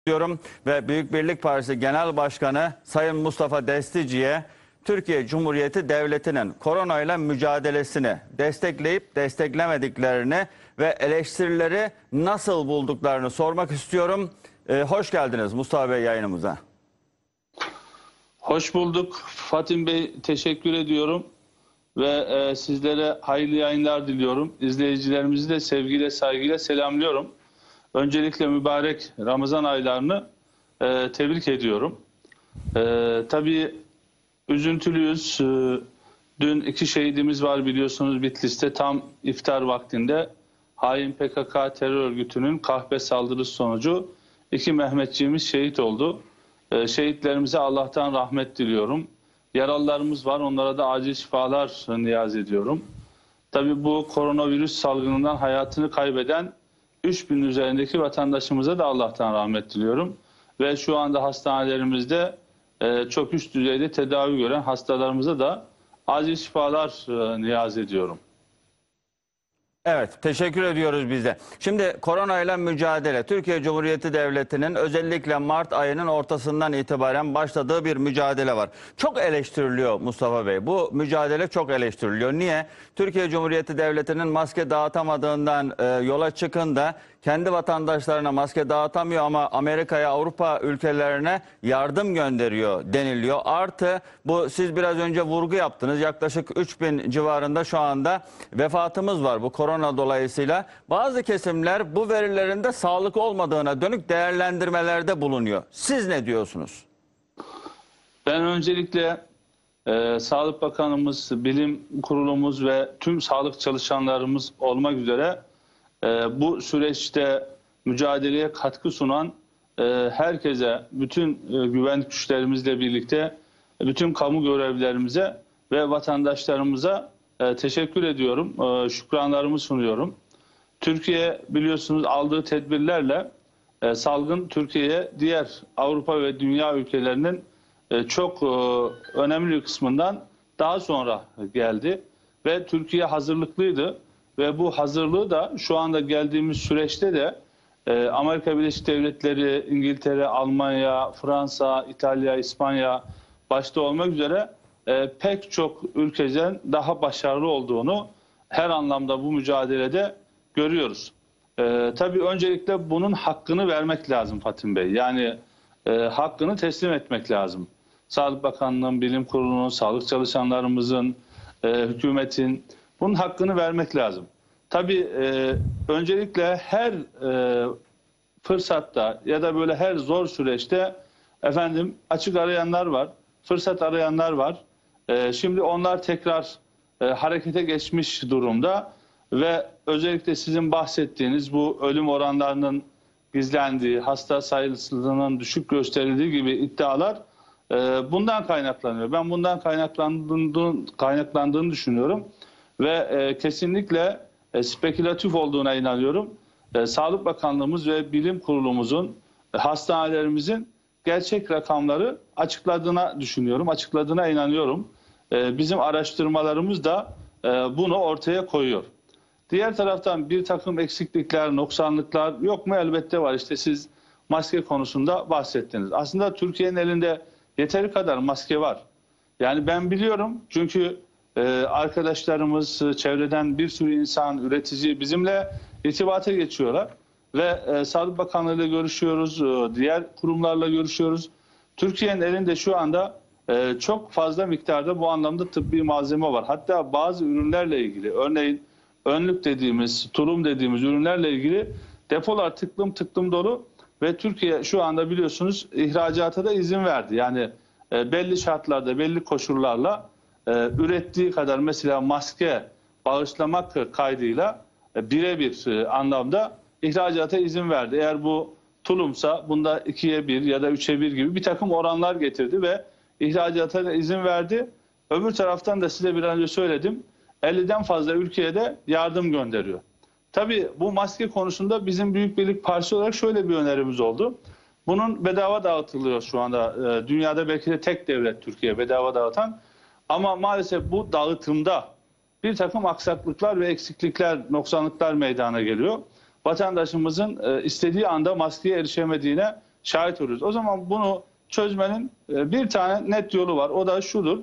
Diyorum ve Büyük Birlik Partisi Genel Başkanı Sayın Mustafa Destici'ye Türkiye Cumhuriyeti Devleti'nin koronayla mücadelesini destekleyip desteklemediklerini ve eleştirileri nasıl bulduklarını sormak istiyorum. Hoş geldiniz Mustafa Bey yayınımıza. Hoş bulduk. Fatim Bey, teşekkür ediyorum ve sizlere hayırlı yayınlar diliyorum. İzleyicilerimizi de sevgiyle, saygıyla selamlıyorum. Öncelikle mübarek Ramazan aylarını tebrik ediyorum. Tabii üzüntülüyüz. Dün 2 şehidimiz var biliyorsunuz Bitlis'te tam iftar vaktinde. Hain PKK terör örgütünün kahpe saldırısı sonucu 2 Mehmetçiğimiz şehit oldu. Şehitlerimize Allah'tan rahmet diliyorum. Yaralılarımız var, onlara da acil şifalar niyaz ediyorum. Tabii bu koronavirüs salgınından hayatını kaybeden 3000 üzerindeki vatandaşımıza da Allah'tan rahmet diliyorum. Ve şu anda hastanelerimizde çok üst düzeyde tedavi gören hastalarımıza da acil şifalar niyaz ediyorum. Evet, teşekkür ediyoruz biz de. Şimdi koronayla mücadele, Türkiye Cumhuriyeti Devleti'nin özellikle Mart ayının ortasından itibaren başladığı bir mücadele var. Çok eleştiriliyor Mustafa Bey. Bu mücadele çok eleştiriliyor. Niye? Türkiye Cumhuriyeti Devleti'nin maske dağıtamadığından yola çıkın da kendi vatandaşlarına maske dağıtamıyor ama Amerika'ya, Avrupa ülkelerine yardım gönderiyor deniliyor. Artı bu siz biraz önce vurgu yaptınız. Yaklaşık 3000 civarında şu anda vefatımız var bu korona dolayısıyla. Bazı kesimler bu verilerin de sağlık olmadığına dönük değerlendirmelerde bulunuyor. Siz ne diyorsunuz? Ben öncelikle Sağlık Bakanımız, Bilim Kurulumuz ve tüm sağlık çalışanlarımız olmak üzere bu süreçte mücadeleye katkı sunan herkese, bütün güvenlik güçlerimizle birlikte bütün kamu görevlilerimize ve vatandaşlarımıza teşekkür ediyorum. Şükranlarımı sunuyorum. Türkiye biliyorsunuz aldığı tedbirlerle salgın Türkiye'ye diğer Avrupa ve dünya ülkelerinin çok önemli bir kısmından daha sonra geldi. Ve Türkiye hazırlıklıydı. Ve bu hazırlığı da şu anda geldiğimiz süreçte de Amerika Birleşik Devletleri, İngiltere, Almanya, Fransa, İtalya, İspanya başta olmak üzere pek çok ülkeden daha başarılı olduğunu her anlamda bu mücadelede görüyoruz. Tabii öncelikle bunun hakkını vermek lazım Fatim Bey. Yani hakkını teslim etmek lazım. Sağlık Bakanlığı'nın, Bilim Kurulu'nun, sağlık çalışanlarımızın, hükümetin bunun hakkını vermek lazım. Tabii öncelikle her fırsatta ya da böyle her zor süreçte açık arayanlar var, fırsat arayanlar var. Şimdi onlar tekrar harekete geçmiş durumda ve özellikle sizin bahsettiğiniz bu ölüm oranlarının gizlendiği, hasta sayısının düşük gösterildiği gibi iddialar bundan kaynaklanıyor. Ben bundan kaynaklandığını düşünüyorum ve kesinlikle spekülatif olduğuna inanıyorum. Sağlık Bakanlığımız ve Bilim Kurulumuzun, hastanelerimizin gerçek rakamları açıkladığına düşünüyorum, açıkladığına inanıyorum. Bizim araştırmalarımız da bunu ortaya koyuyor. Diğer taraftan bir takım eksiklikler, noksanlıklar yok mu? Elbette var. İşte siz maske konusunda bahsettiniz. Aslında Türkiye'nin elinde yeteri kadar maske var. Yani ben biliyorum çünkü arkadaşlarımız, çevreden bir sürü insan, üretici bizimle irtibata geçiyorlar. Ve Sağlık Bakanlığı ile görüşüyoruz, diğer kurumlarla görüşüyoruz. Türkiye'nin elinde şu anda çok fazla miktarda bu anlamda tıbbi malzeme var. Hatta bazı ürünlerle ilgili, örneğin önlük dediğimiz, tulum dediğimiz ürünlerle ilgili depolar tıklım tıklım dolu. Ve Türkiye şu anda biliyorsunuz ihracata da izin verdi. Yani belli şartlarda, belli koşullarla ürettiği kadar mesela maske bağışlamak kaydıyla birebir anlamda ihracata izin verdi. Eğer bu tulumsa bunda 2'ye 1 ya da 3'e 1 gibi bir takım oranlar getirdi ve ihracata da izin verdi. Öbür taraftan da size bir önce söyledim 50'den fazla ülkeye de yardım gönderiyor. Tabii bu maske konusunda bizim Büyük Birlik Partisi olarak şöyle bir önerimiz oldu. Bunun bedava dağıtılıyor şu anda. Dünyada belki de tek devlet Türkiye bedava dağıtan. Ama maalesef bu dağıtımda bir takım aksaklıklar ve eksiklikler, noksanlıklar meydana geliyor. Vatandaşımızın istediği anda maskeye erişemediğine şahit oluyoruz. O zaman bunu çözmenin bir tane net yolu var. O da şudur.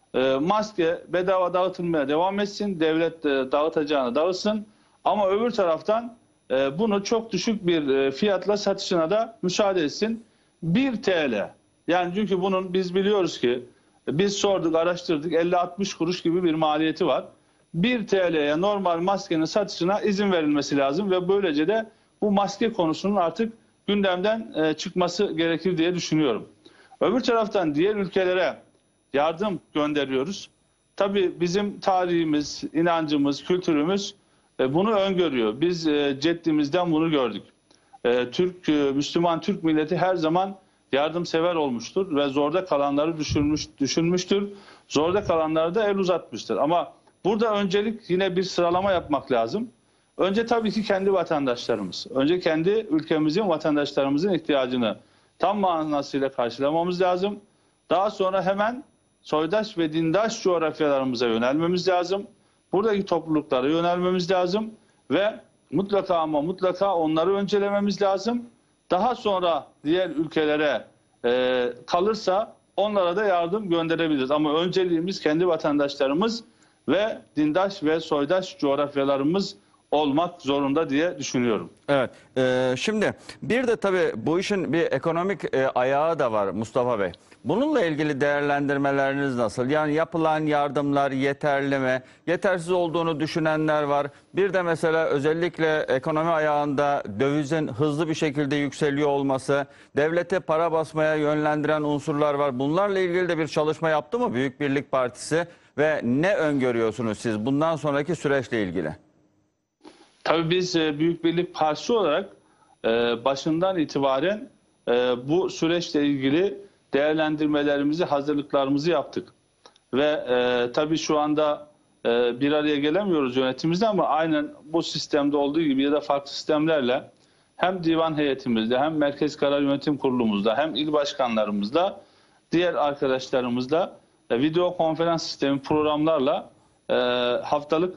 Maske bedava dağıtılmaya devam etsin. Devlet dağıtacağını dağıtsın. Ama öbür taraftan bunu çok düşük bir fiyatla satışına da müsaade etsin. 1 TL. Yani çünkü bunun biz biliyoruz ki biz sorduk, araştırdık, 50-60 kuruş gibi bir maliyeti var. 1 TL'ye normal maskenin satışına izin verilmesi lazım ve böylece de bu maske konusunun artık gündemden çıkması gerekir diye düşünüyorum. Öbür taraftan diğer ülkelere yardım gönderiyoruz. Tabii bizim tarihimiz, inancımız, kültürümüz bunu öngörüyor. Biz ceddimizden bunu gördük. Müslüman Türk milleti her zaman yardımsever olmuştur ve zorda kalanları düşünmüştür. Zorda kalanlara da el uzatmıştır. Ama burada öncelik yine bir sıralama yapmak lazım. Önce tabii ki kendi vatandaşlarımız. Önce kendi ülkemizin, vatandaşlarımızın ihtiyacını tam manasıyla karşılamamız lazım. Daha sonra hemen soydaş ve dindaş coğrafyalarımıza yönelmemiz lazım. Buradaki topluluklara yönelmemiz lazım ve mutlaka ama mutlaka onları öncelememiz lazım. Daha sonra diğer ülkelere kalırsa onlara da yardım gönderebiliriz. Ama önceliğimiz kendi vatandaşlarımız ve dindaş ve soydaş coğrafyalarımız olmak zorunda diye düşünüyorum. Evet. Şimdi bir de tabii bu işin bir ekonomik ayağı da var Mustafa Bey. Bununla ilgili değerlendirmeleriniz nasıl? Yani yapılan yardımlar yeterli mi? Yetersiz olduğunu düşünenler var. Bir de mesela özellikle ekonomi ayağında dövizin hızlı bir şekilde yükseliyor olması, devlete para basmaya yönlendiren unsurlar var. Bunlarla ilgili de bir çalışma yaptı mı Büyük Birlik Partisi ve ne öngörüyorsunuz siz bundan sonraki süreçle ilgili? Tabii biz Büyük Birlik Partisi olarak başından itibaren bu süreçle ilgili değerlendirmelerimizi, hazırlıklarımızı yaptık. Ve tabii şu anda bir araya gelemiyoruz yönetimimizde ama aynen bu sistemde olduğu gibi ya da farklı sistemlerle hem divan heyetimizde hem Merkez Karar Yönetim Kurulumuzda hem il başkanlarımızla diğer arkadaşlarımızla video konferans sistemi programlarla haftalık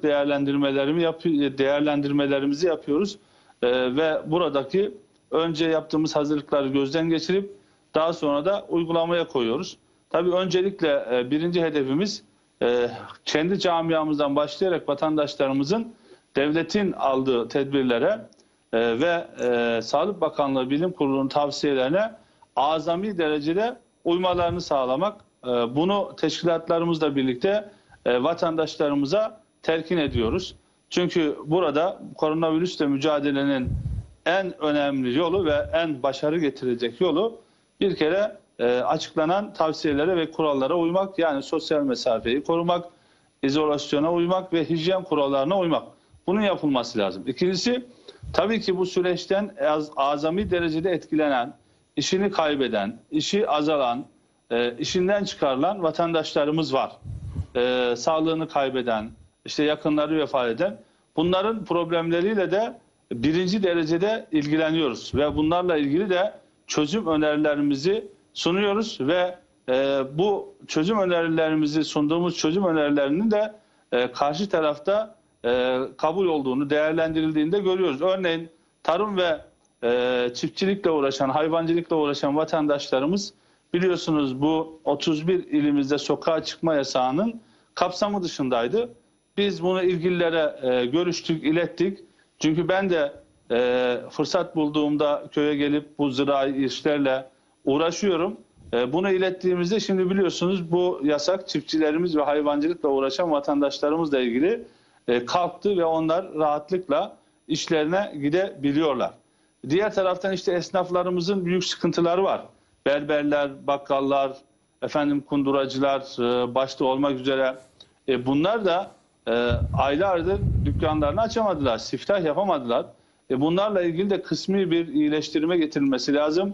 değerlendirmelerimizi yapıyoruz. Ve buradaki önce yaptığımız hazırlıkları gözden geçirip daha sonra da uygulamaya koyuyoruz. Tabii öncelikle birinci hedefimiz kendi camiamızdan başlayarak vatandaşlarımızın devletin aldığı tedbirlere ve Sağlık Bakanlığı Bilim Kurulu'nun tavsiyelerine azami derecede uymalarını sağlamak. Bunu teşkilatlarımızla birlikte vatandaşlarımıza telkin ediyoruz. Çünkü burada koronavirüsle mücadelenin en önemli yolu ve en başarı getirecek yolu bir kere açıklanan tavsiyelere ve kurallara uymak, yani sosyal mesafeyi korumak, izolasyona uymak ve hijyen kurallarına uymak. Bunun yapılması lazım. İkincisi, tabii ki bu süreçten azami derecede etkilenen, işini kaybeden, işi azalan, işinden çıkarılan vatandaşlarımız var. Sağlığını kaybeden, işte yakınları vefat eden. Bunların problemleriyle de birinci derecede ilgileniyoruz ve bunlarla ilgili de çözüm önerilerimizi sunuyoruz ve bu çözüm önerilerimizi sunduğumuz çözüm önerilerinin de karşı tarafta kabul olduğunu, değerlendirildiğini de görüyoruz. Örneğin tarım ve çiftçilikle uğraşan, hayvancılıkla uğraşan vatandaşlarımız biliyorsunuz bu 31 ilimizde sokağa çıkma yasağının kapsamı dışındaydı. Biz bunu ilgililere görüştük, ilettik. Çünkü ben de fırsat bulduğumda köye gelip bu zirai işlerle uğraşıyorum. Bunu ilettiğimizde şimdi biliyorsunuz bu yasak çiftçilerimiz ve hayvancılıkla uğraşan vatandaşlarımızla ilgili kalktı ve onlar rahatlıkla işlerine gidebiliyorlar. Diğer taraftan işte esnaflarımızın büyük sıkıntıları var. Berberler, bakkallar, kunduracılar başta olmak üzere bunlar da aylardır dükkanlarını açamadılar, siftah yapamadılar. Bunlarla ilgili de kısmi bir iyileştirme getirilmesi lazım.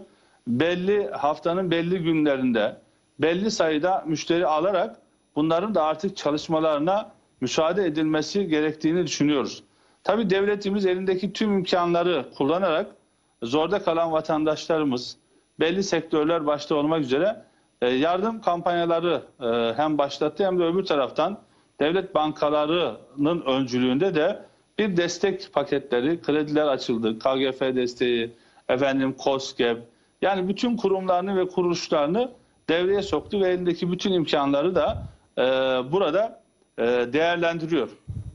Haftanın belli günlerinde belli sayıda müşteri alarak bunların da artık çalışmalarına müsaade edilmesi gerektiğini düşünüyoruz. Tabii devletimiz elindeki tüm imkanları kullanarak zorda kalan vatandaşlarımız, belli sektörler başta olmak üzere yardım kampanyaları hem başlattı hem de öbür taraftan devlet bankalarının öncülüğünde de bir destek paketleri, krediler açıldı. KGF desteği, KOSGEB, Yani bütün kurumlarını ve kuruluşlarını devreye soktu ve elindeki bütün imkanları da burada değerlendiriyor.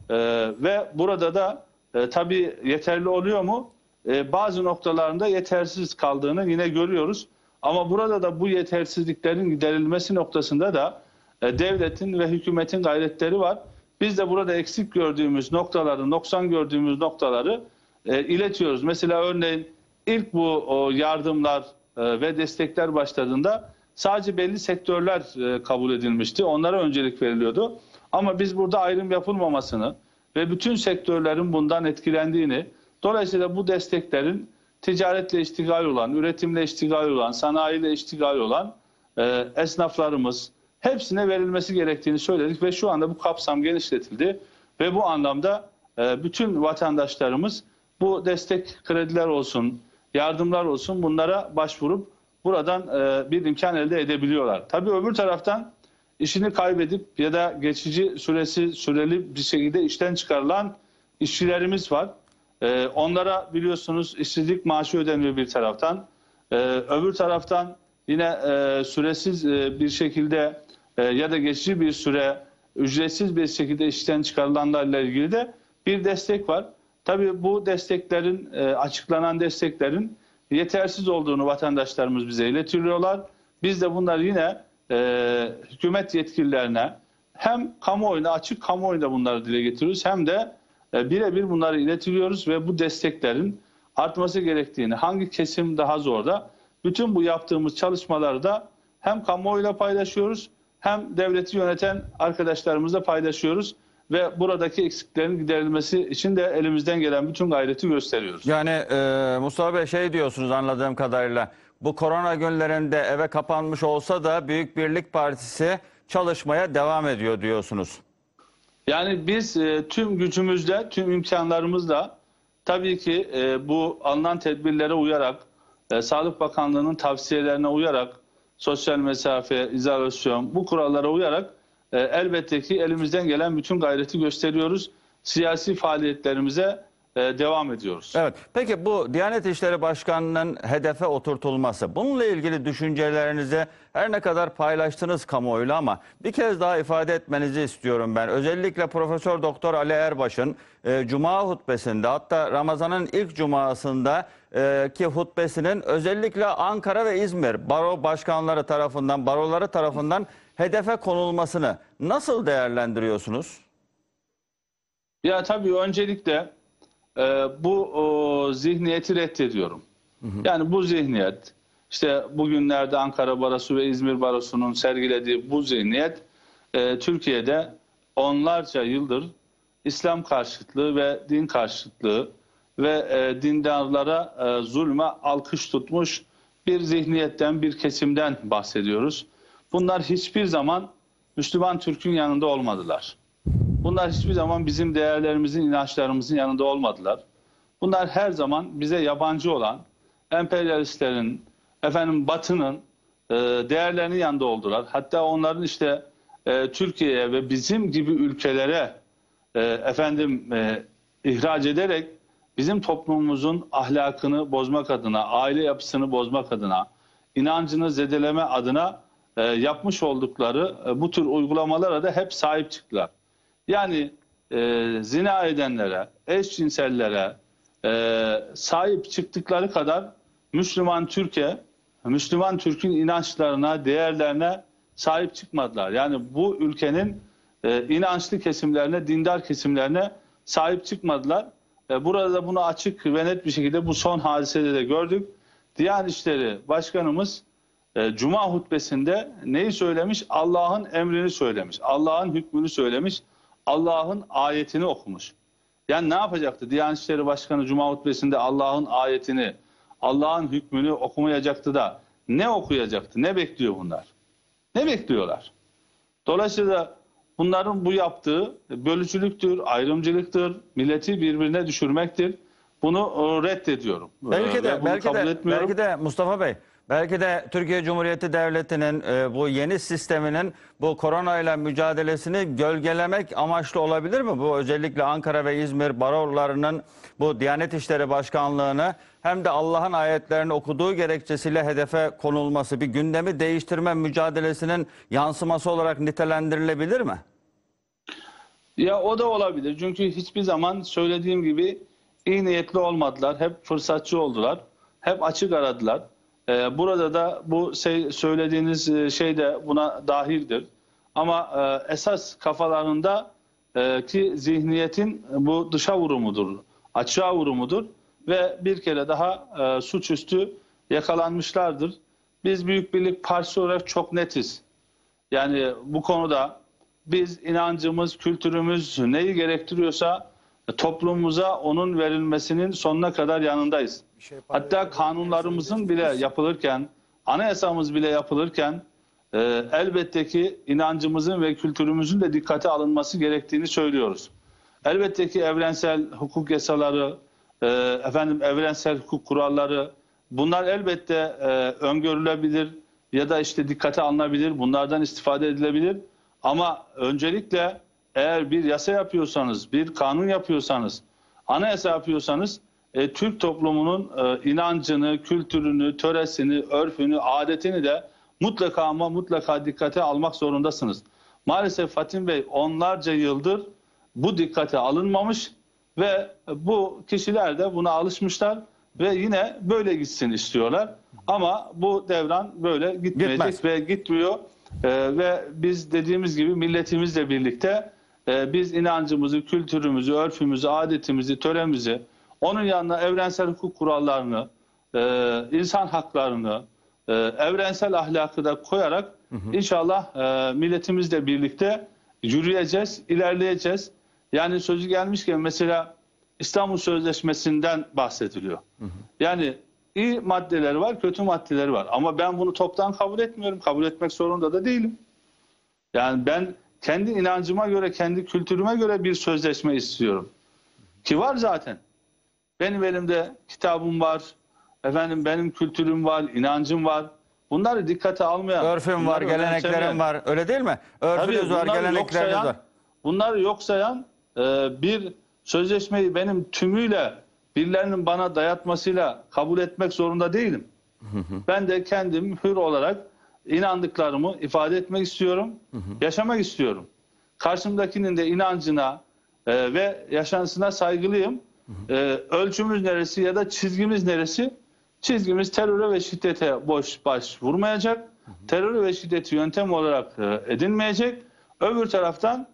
Ve burada da tabii yeterli oluyor mu? Bazı noktalarında yetersiz kaldığını yine görüyoruz. Ama burada da bu yetersizliklerin giderilmesi noktasında da devletin ve hükümetin gayretleri var. Biz de burada eksik gördüğümüz noktaları, noksan gördüğümüz noktaları iletiyoruz. Mesela örneğin ilk bu yardımlar ve destekler başladığında sadece belli sektörler kabul edilmişti. Onlara öncelik veriliyordu. Ama biz burada ayrım yapılmamasını ve bütün sektörlerin bundan etkilendiğini, dolayısıyla bu desteklerin ticaretle iştigal olan, üretimle iştigal olan, sanayiyle iştigal olan esnaflarımız hepsine verilmesi gerektiğini söyledik ve şu anda bu kapsam genişletildi ve bu anlamda bütün vatandaşlarımız bu destek krediler olsun, yardımlar olsun bunlara başvurup buradan bir imkan elde edebiliyorlar. Tabii öbür taraftan işini kaybedip ya da geçici süreli bir şekilde işten çıkarılan işçilerimiz var. Onlara biliyorsunuz işsizlik maaşı ödeniyor bir taraftan. Öbür taraftan yine süresiz bir şekilde ya da geçici bir süre ücretsiz bir şekilde işten çıkarılanlarla ilgili de bir destek var. Tabii bu desteklerin, açıklanan desteklerin yetersiz olduğunu vatandaşlarımız bize iletiyorlar. Biz de bunları yine hükümet yetkililerine hem kamuoyuna, açık kamuoyuna bunları dile getiriyoruz hem de birebir bunları iletiliyoruz ve bu desteklerin artması gerektiğini, hangi kesim daha zor da bütün bu yaptığımız çalışmaları da hem kamuoyuyla paylaşıyoruz hem devleti yöneten arkadaşlarımızla paylaşıyoruz ve buradaki eksiklerin giderilmesi için de elimizden gelen bütün gayreti gösteriyoruz. Yani Mustafa Bey şey diyorsunuz anladığım kadarıyla, bu korona günlerinde eve kapanmış olsa da Büyük Birlik Partisi çalışmaya devam ediyor diyorsunuz. Yani biz tüm gücümüzle, tüm imkanlarımızla tabii ki bu alınan tedbirlere uyarak, Sağlık Bakanlığı'nın tavsiyelerine uyarak, sosyal mesafe, izolasyon bu kurallara uyarak elbette ki elimizden gelen bütün gayreti gösteriyoruz. Siyasi faaliyetlerimize devam ediyoruz. Evet. Peki bu Diyanet İşleri Başkanı'nın hedefe oturtulması, bununla ilgili düşüncelerinizi her ne kadar paylaştınız kamuoyuyla ama bir kez daha ifade etmenizi istiyorum ben. Özellikle Profesör Doktor Ali Erbaş'ın Cuma hutbesinde, hatta Ramazan'ın ilk cumasında ki hutbesinin özellikle Ankara ve İzmir baro başkanları tarafından, baroları tarafından hedefe konulmasını nasıl değerlendiriyorsunuz? Ya tabii öncelikle bu zihniyeti reddediyorum. Yani bu zihniyet, işte bugünlerde Ankara Barosu ve İzmir Barosu'nun sergilediği bu zihniyet Türkiye'de onlarca yıldır İslam karşıtlığı ve din karşıtlığı ve dindarlara zulme alkış tutmuş bir zihniyetten, bir kesimden bahsediyoruz. Bunlar hiçbir zaman Müslüman Türk'ün yanında olmadılar. Bunlar hiçbir zaman bizim değerlerimizin, inançlarımızın yanında olmadılar. Bunlar her zaman bize yabancı olan emperyalistlerin, Batı'nın değerlerinin yanında oldular. Hatta onların işte Türkiye'ye ve bizim gibi ülkelere ihraç ederek bizim toplumumuzun ahlakını bozmak adına, aile yapısını bozmak adına, inancını zedeleme adına yapmış oldukları bu tür uygulamalara da hep sahip çıktılar. Yani zina edenlere, eşcinsellere sahip çıktıkları kadar Müslüman Türk'ün inançlarına, değerlerine sahip çıkmadılar. Yani bu ülkenin inançlı kesimlerine, dindar kesimlerine sahip çıkmadılar. Burada da bunu açık ve net bir şekilde bu son hadisede de gördük. Diyanet İşleri Başkanımız Cuma hutbesinde neyi söylemiş? Allah'ın emrini söylemiş, Allah'ın hükmünü söylemiş, Allah'ın ayetini okumuş. Yani ne yapacaktı? Diyanet İşleri Başkanı Cuma hutbesinde Allah'ın ayetini, Allah'ın hükmünü okumayacaktı da ne okuyacaktı? Ne bekliyor bunlar? Ne bekliyorlar? Dolayısıyla bunların bu yaptığı bölücülüktür, ayrımcılıktır, milleti birbirine düşürmektir. Bunu reddediyorum. Belki de Mustafa Bey, belki de Türkiye Cumhuriyeti Devleti'nin bu yeni sisteminin bu koronayla mücadelesini gölgelemek amaçlı olabilir mi? Bu özellikle Ankara ve İzmir barolarının bu Diyanet İşleri Başkanlığı'nı hem de Allah'ın ayetlerini okuduğu gerekçesiyle hedefe konulması bir gündemi değiştirme mücadelesinin yansıması olarak nitelendirilebilir mi? Ya o da olabilir. Çünkü hiçbir zaman söylediğim gibi iyi niyetli olmadılar. Hep fırsatçı oldular. Hep açık aradılar. Burada da bu söylediğiniz şey de buna dahildir. Ama esas kafalarında ki zihniyetin bu dışa vurumudur, açığa vurumudur ve bir kere daha suçüstü yakalanmışlardır. Biz Büyük Birlik Partisi olarak çok netiz. Yani bu konuda biz inancımız, kültürümüz neyi gerektiriyorsa toplumumuza onun verilmesinin sonuna kadar yanındayız. Hatta kanunlarımızın bile yapılırken, anayasamız bile yapılırken elbette ki inancımızın ve kültürümüzün de dikkate alınması gerektiğini söylüyoruz. Elbette ki evrensel hukuk yasaları, evrensel hukuk kuralları bunlar elbette öngörülebilir ya da işte dikkate alınabilir, bunlardan istifade edilebilir. Ama öncelikle eğer bir yasa yapıyorsanız, bir kanun yapıyorsanız, anayasa yapıyorsanız Türk toplumunun inancını, kültürünü, töresini, örfünü, adetini de mutlaka ama mutlaka dikkate almak zorundasınız. Maalesef Fatim Bey onlarca yıldır bu dikkate alınmamış ve bu kişiler de buna alışmışlar ve yine böyle gitsin istiyorlar. Ama bu devran böyle gitmeyecek ve gitmiyor. Ve biz dediğimiz gibi milletimizle birlikte biz inancımızı, kültürümüzü, örfümüzü, adetimizi, töremizi, onun yanına evrensel hukuk kurallarını, insan haklarını, evrensel ahlakı da koyarak inşallah milletimizle birlikte yürüyeceğiz, ilerleyeceğiz. Yani sözü gelmişken mesela İstanbul Sözleşmesi'nden bahsediliyor. Yani iyi maddeleri var, kötü maddeleri var. Ama ben bunu toptan kabul etmiyorum. Kabul etmek zorunda da değilim. Yani ben kendi inancıma göre, kendi kültürüme göre bir sözleşme istiyorum. Ki var zaten. Benim elimde kitabım var. Benim kültürüm var, inancım var. Bunları dikkate almayan. Örfüm var, geleneklerim var. Öyle değil mi? Örfünüz var, gelenekleriniz var. Bunları yok sayan bir sözleşmeyi benim tümüyle birilerinin bana dayatmasıyla kabul etmek zorunda değilim. Ben de kendim hür olarak inandıklarımı ifade etmek istiyorum, yaşamak istiyorum. Karşımdakinin de inancına ve yaşantısına saygılıyım. Ölçümüz neresi ya da çizgimiz neresi? Çizgimiz teröre ve şiddete boş baş vurmayacak. Terörü ve şiddeti yöntem olarak edinmeyecek. Öbür taraftan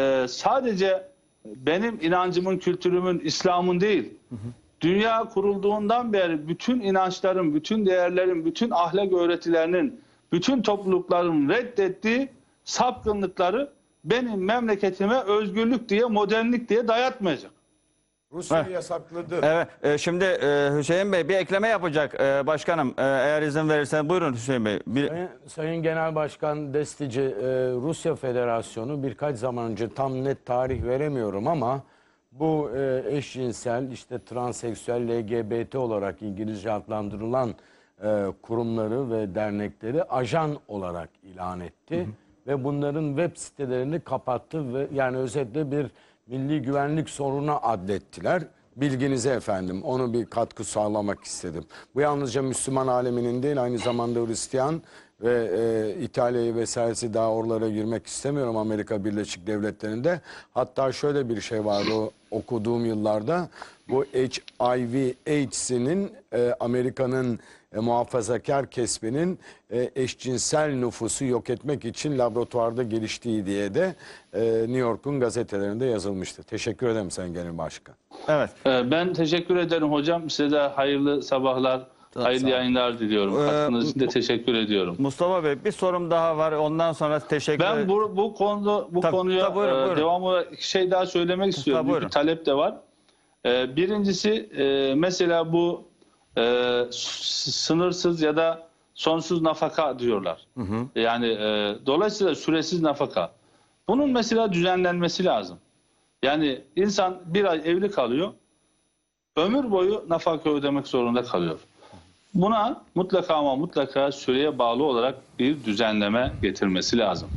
sadece benim inancımın, kültürümün, İslam'ın değil, dünya kurulduğundan beri bütün inançların, bütün değerlerin, bütün ahlak öğretilerinin, bütün toplulukların reddettiği sapkınlıkları benim memleketime özgürlük diye, modernlik diye dayatmayacak. Rusya'yı yasakladı. Evet. Şimdi Hüseyin Bey bir ekleme yapacak başkanım. Eğer izin verirseniz buyurun Hüseyin Bey. Sayın Genel Başkan Destici, Rusya Federasyonu birkaç zaman önce tam net tarih veremiyorum ama bu eşcinsel, işte transseksüel, LGBT olarak İngilizce adlandırılan kurumları ve dernekleri ajan olarak ilan etti. Ve bunların web sitelerini kapattı ve yani özetle bir milli güvenlik sorunu adlettiler. Bilginize efendim, onu bir katkı sağlamak istedim. Bu yalnızca Müslüman aleminin değil, aynı zamanda Hristiyan ve İtalya'yı vesairesi, daha oralara girmek istemiyorum, Amerika Birleşik Devletleri'nde. Hatta şöyle bir şey vardı o okuduğum yıllarda, bu HIV AIDS'inin Amerika'nın muhafazakar kesbinin eşcinsel nüfusu yok etmek için laboratuvarda geliştiği diye de New York'un gazetelerinde yazılmıştı. Teşekkür ederim Sayın Genel Başkan. Evet. Ben teşekkür ederim hocam. Size de hayırlı sabahlar, hayırlı yayınlar diliyorum. Katkınız için de teşekkür ediyorum. Mustafa Bey bir sorum daha var. Ondan sonra teşekkür ederim. Ben bu konuya buyurun. devam olarak iki şey daha söylemek istiyorum. Bir talep de var. Birincisi mesela bu sınırsız ya da sonsuz nafaka diyorlar. Yani dolayısıyla süresiz nafaka. Bunun mesela düzenlenmesi lazım. Yani insan bir ay evli kalıyor, ömür boyu nafaka ödemek zorunda kalıyor. Buna mutlaka ama mutlaka süreye bağlı olarak bir düzenleme getirmesi lazım.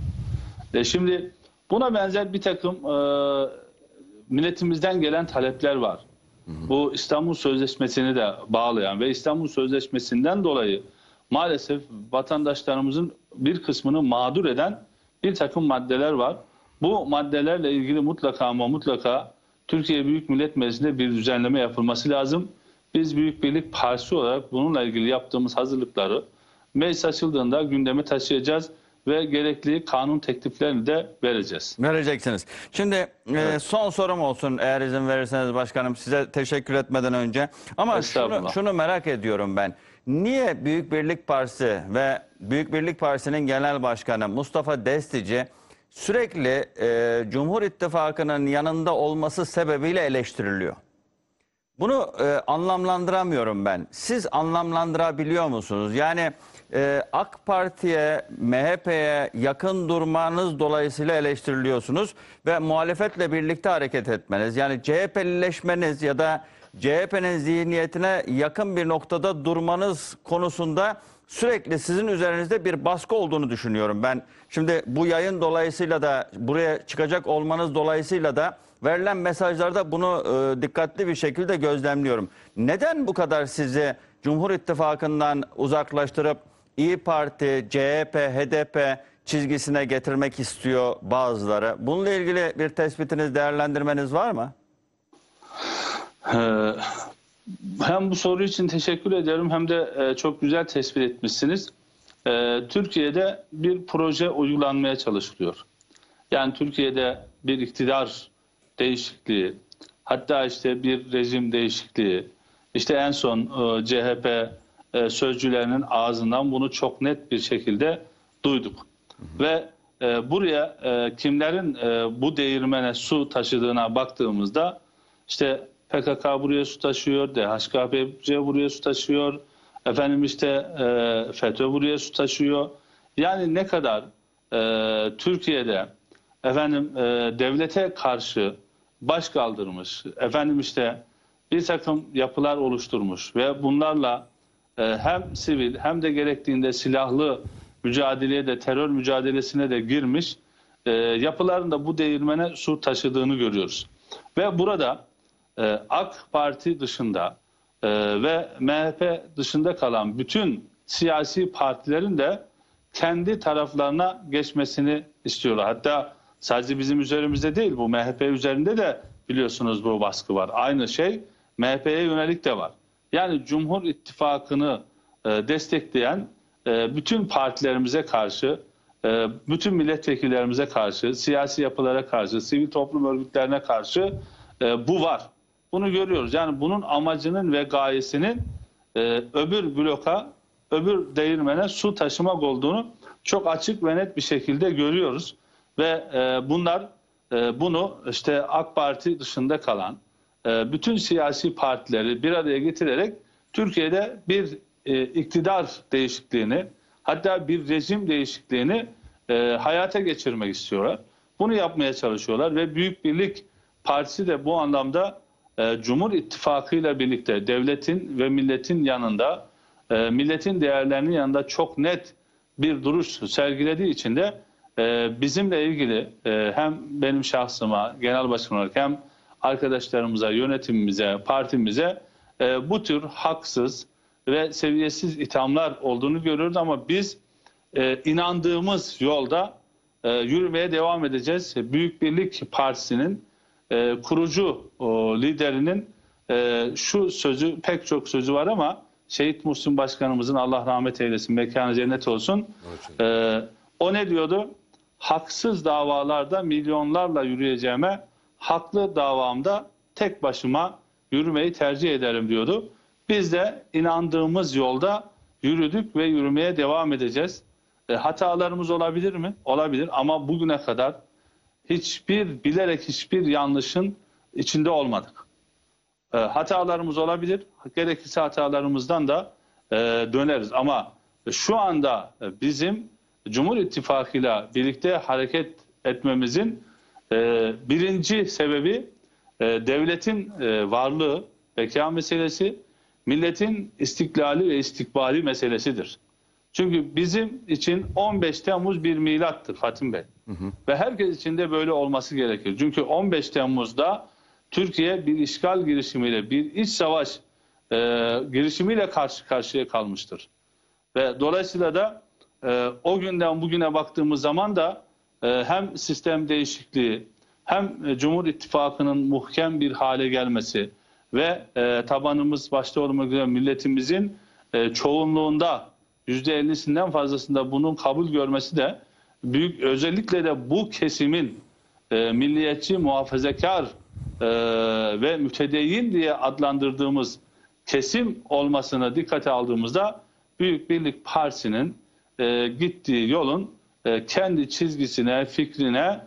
Şimdi buna benzer bir takım milletimizden gelen talepler var. bu İstanbul Sözleşmesi'ni de bağlayan ve İstanbul Sözleşmesi'nden dolayı maalesef vatandaşlarımızın bir kısmını mağdur eden bir takım maddeler var. Bu maddelerle ilgili mutlaka ama mutlaka Türkiye Büyük Millet Meclisi'nde bir düzenleme yapılması lazım. Biz Büyük Birlik Partisi olarak bununla ilgili yaptığımız hazırlıkları meclis açıldığında gündeme taşıyacağız ve gerekli kanun tekliflerini de vereceğiz. Vereceksiniz. Şimdi son sorum olsun eğer izin verirseniz başkanım, size teşekkür etmeden önce. Ama şunu merak ediyorum ben. Niye Büyük Birlik Partisi ve Büyük Birlik Partisi'nin genel başkanı Mustafa Destici sürekli Cumhur İttifakı'nın yanında olması sebebiyle eleştiriliyor? Bunu anlamlandıramıyorum ben. Siz anlamlandırabiliyor musunuz? Yani AK Parti'ye, MHP'ye yakın durmanız dolayısıyla eleştiriliyorsunuz ve muhalefetle birlikte hareket etmeniz, yani CHP'lileşmeniz ya da CHP'nin zihniyetine yakın bir noktada durmanız konusunda sürekli sizin üzerinizde bir baskı olduğunu düşünüyorum ben. Şimdi bu yayın dolayısıyla da, buraya çıkacak olmanız dolayısıyla da verilen mesajlarda bunu dikkatli bir şekilde gözlemliyorum. Neden bu kadar sizi Cumhur İttifakı'ndan uzaklaştırıp İYİ Parti, CHP, HDP çizgisine getirmek istiyor bazıları? Bununla ilgili bir tespitiniz, değerlendirmeniz var mı? Hem bu soru için teşekkür ederim hem de çok güzel tespit etmişsiniz. Türkiye'de bir proje uygulanmaya çalışılıyor. Yani Türkiye'de bir iktidar değişikliği, hatta işte bir rejim değişikliği, işte en son CHP sözcülerinin ağzından bunu çok net bir şekilde duyduk. Ve buraya kimlerin bu değirmene su taşıdığına baktığımızda işte PKK buraya su taşıyor, DHKP buraya su taşıyor, efendim işte FETÖ buraya su taşıyor. Yani ne kadar Türkiye'de efendim devlete karşı baş kaldırmış, efendim işte bir takım yapılar oluşturmuş ve bunlarla hem sivil hem de gerektiğinde silahlı mücadeleye de, terör mücadelesine de girmiş yapıların da bu değirmene su taşıdığını görüyoruz. Ve burada AK Parti dışında ve MHP dışında kalan bütün siyasi partilerin de kendi taraflarına geçmesini istiyorlar. Hatta sadece bizim üzerimizde değil, bu MHP üzerinde de biliyorsunuz bu baskı var. Aynı şey MHP'ye yönelik de var. Yani Cumhur İttifakı'nı destekleyen bütün partilerimize karşı, bütün milletvekillerimize karşı, siyasi yapılara karşı, sivil toplum örgütlerine karşı bu var. Bunu görüyoruz. Yani bunun amacının ve gayesinin öbür bloka, öbür değirmene su taşımak olduğunu çok açık ve net bir şekilde görüyoruz. Ve bunlar bunu işte AK Parti dışında kalan bütün siyasi partileri bir araya getirerek Türkiye'de bir iktidar değişikliğini, hatta bir rejim değişikliğini hayata geçirmek istiyorlar. Bunu yapmaya çalışıyorlar ve Büyük Birlik Partisi de bu anlamda Cumhur İttifakı ile birlikte devletin ve milletin yanında, milletin değerlerinin yanında çok net bir duruş sergilediği için de bizimle ilgili hem benim şahsıma, genel başkan olarak hem arkadaşlarımıza, yönetimimize, partimize bu tür haksız ve seviyesiz ithamlar olduğunu görüyoruz ama biz inandığımız yolda yürümeye devam edeceğiz. Büyük Birlik Partisi'nin kurucu liderinin şu sözü, pek çok sözü var ama Şehit Muhsin Başkanımızın, Allah rahmet eylesin, mekanı cennet olsun, o ne diyordu? Haksız davalarda milyonlarla yürüyeceğime haklı davamda tek başıma yürümeyi tercih ederim diyordu. Biz de inandığımız yolda yürüdük ve yürümeye devam edeceğiz. Hatalarımız olabilir mi? Olabilir ama bugüne kadar bilerek hiçbir yanlışın içinde olmadık. Hatalarımız olabilir. Gerekirse hatalarımızdan da döneriz. Ama şu anda bizim Cumhur İttifakı'yla birlikte hareket etmemizin birinci sebebi devletin varlığı, beka meselesi, milletin istiklali ve istikbali meselesidir. Çünkü bizim için 15 Temmuz bir milattır Fatih Bey. Ve herkes için de böyle olması gerekir. Çünkü 15 Temmuz'da Türkiye bir işgal girişimiyle, bir iç savaş girişimiyle karşı karşıya kalmıştır. Ve dolayısıyla da o günden bugüne baktığımız zaman da hem sistem değişikliği hem Cumhur İttifakı'nın muhkem bir hale gelmesi ve tabanımız başta olmak üzere milletimizin çoğunluğunda %50'sinden fazlasında bunun kabul görmesi de büyük, özellikle de bu kesimin milliyetçi, muhafazakar ve mütedeyyin diye adlandırdığımız kesim olmasını dikkate aldığımızda Büyük Birlik Partisi'nin gittiği yolun kendi çizgisine, fikrine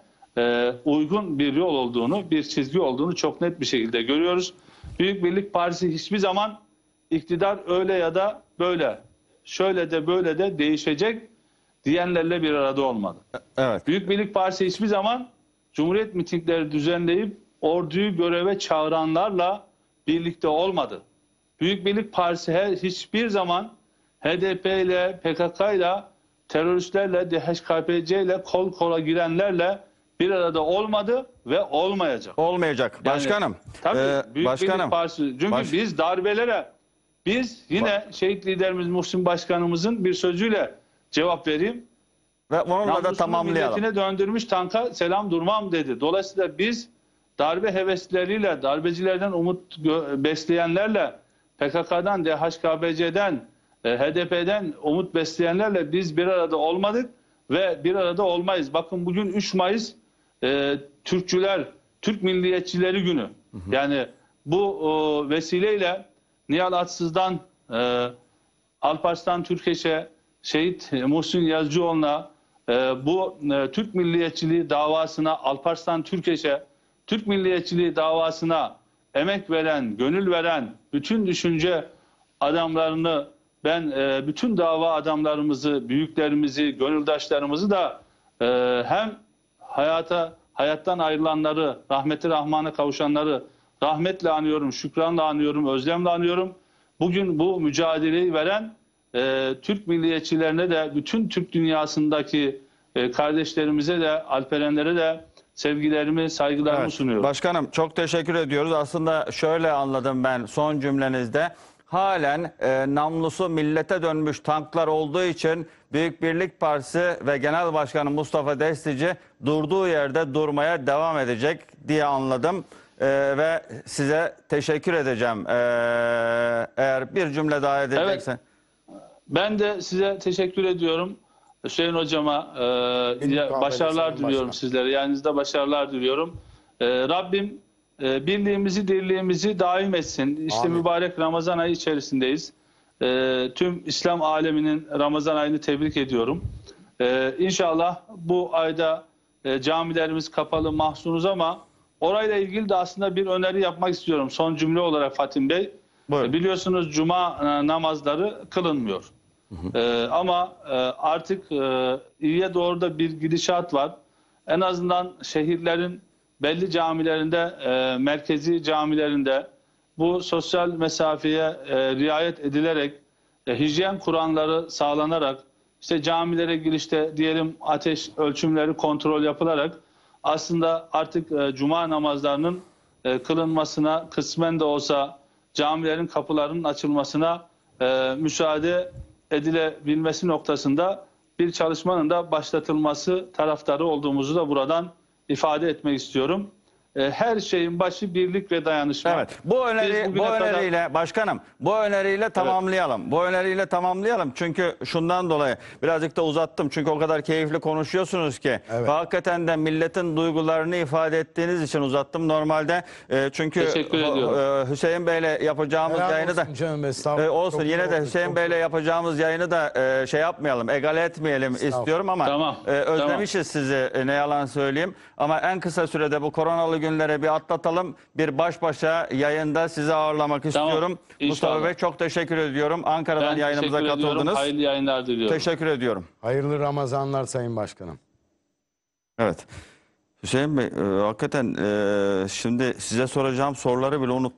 uygun bir yol olduğunu, bir çizgi olduğunu çok net bir şekilde görüyoruz. Büyük Birlik Partisi hiçbir zaman iktidar öyle ya da böyle, şöyle de böyle de değişecek diyenlerle bir arada olmadı. Evet. Büyük Birlik Partisi hiçbir zaman Cumhuriyet mitingleri düzenleyip orduyu göreve çağıranlarla birlikte olmadı. Büyük Birlik Partisi hiçbir zaman HDP ile, PKK ile, teröristlerle, DHKPC ile kol kola girenlerle bir arada olmadı ve olmayacak. Olmayacak. Yani, Başkanım. tabii Büyük Başkanım. Birlik Partisi. Çünkü biz darbelere, biz yine şehit liderimiz Muhsin Başkanımızın bir sözüyle cevap vereyim. Ve onunla da Namusunu tamamlayalım. milletine döndürmüş tanka selam durmam dedi. Dolayısıyla biz darbe hevesleriyle, darbecilerden umut besleyenlerle, PKK'dan, DHKPC'den, HDP'den umut besleyenlerle biz bir arada olmadık ve bir arada olmayız. Bakın bugün 3 Mayıs Türkçüler, Türk Milliyetçileri Günü. Yani bu vesileyle Nihal Atsız'dan Alparslan Türkeş'e, Şehit Muhsin Yazıcıoğlu'na, bu Türk milliyetçiliği davasına, Alparslan Türkeş'e, Türk milliyetçiliği davasına emek veren, gönül veren bütün düşünce adamlarını, ben bütün dava adamlarımızı, büyüklerimizi, gönüldaşlarımızı da hem hayattan ayrılanları, rahmeti rahmana kavuşanları rahmetle anıyorum, şükranla anıyorum, özlemle anıyorum. Bugün bu mücadeleyi veren Türk milliyetçilerine de, bütün Türk dünyasındaki kardeşlerimize de, alperenlere de sevgilerimi, saygılarımı sunuyorum. Başkanım çok teşekkür ediyoruz. Aslında şöyle anladım ben son cümlenizde. Halen namlusu millete dönmüş tanklar olduğu için Büyük Birlik Partisi ve Genel Başkanı Mustafa Destici durduğu yerde durmaya devam edecek diye anladım. Ve size teşekkür edeceğim. Eğer bir cümle daha edeceksen. Evet. Ben de size teşekkür ediyorum. Hüseyin Hocama başarılar diliyorum sizlere. Yanınızda başarılar diliyorum. Rabbim birliğimizi, dirliğimizi daim etsin. İşte Amin. mübarek Ramazan ayı içerisindeyiz. Tüm İslam aleminin Ramazan ayını tebrik ediyorum. İnşallah bu ayda camilerimiz kapalı, mahzunuz ama orayla ilgili de aslında bir öneri yapmak istiyorum. Son cümle olarak Fatim Bey. Buyurun. Biliyorsunuz cuma namazları kılınmıyor. Ama artık iyiye doğru da bir gidişat var. En azından şehirlerin belli camilerinde, merkezi camilerinde bu sosyal mesafeye riayet edilerek, hijyen kuranları sağlanarak, işte camilere girişte diyelim ateş ölçümleri kontrol yapılarak aslında artık cuma namazlarının kılınmasına, kısmen de olsa camilerin kapılarının açılmasına müsaade edilebilmesi noktasında bir çalışmanın da başlatılması taraftarı olduğumuzu da buradan ifade etmek istiyorum. Her şeyin başı birlik ve dayanışma. Evet. Bu öneriyle başkanım, bu öneriyle tamamlayalım. Evet. Bu öneriyle tamamlayalım. Çünkü şundan dolayı birazcık da uzattım. Çünkü o kadar keyifli konuşuyorsunuz ki. Evet. Ve hakikaten de milletin duygularını ifade ettiğiniz için uzattım. Normalde çünkü Hüseyin Bey'le yapacağımız yayını da canım, olsun. Yine de Hüseyin Bey'le yapacağımız yayını da şey yapmayalım, egale etmeyelim istiyorum ama özlemişiz sizi, ne yalan söyleyeyim. Ama en kısa sürede bu koronalı günlere bir atlatalım. Bir baş başa yayında sizi ağırlamak istiyorum. Mustafa Bey çok teşekkür ediyorum. Ankara'dan yayınımıza katıldınız. Hayırlı yayınlar diliyorum. Teşekkür ediyorum. Hayırlı Ramazanlar Sayın Başkanım. Evet. Hüseyin Bey hakikaten şimdi size soracağım soruları bile unuttum.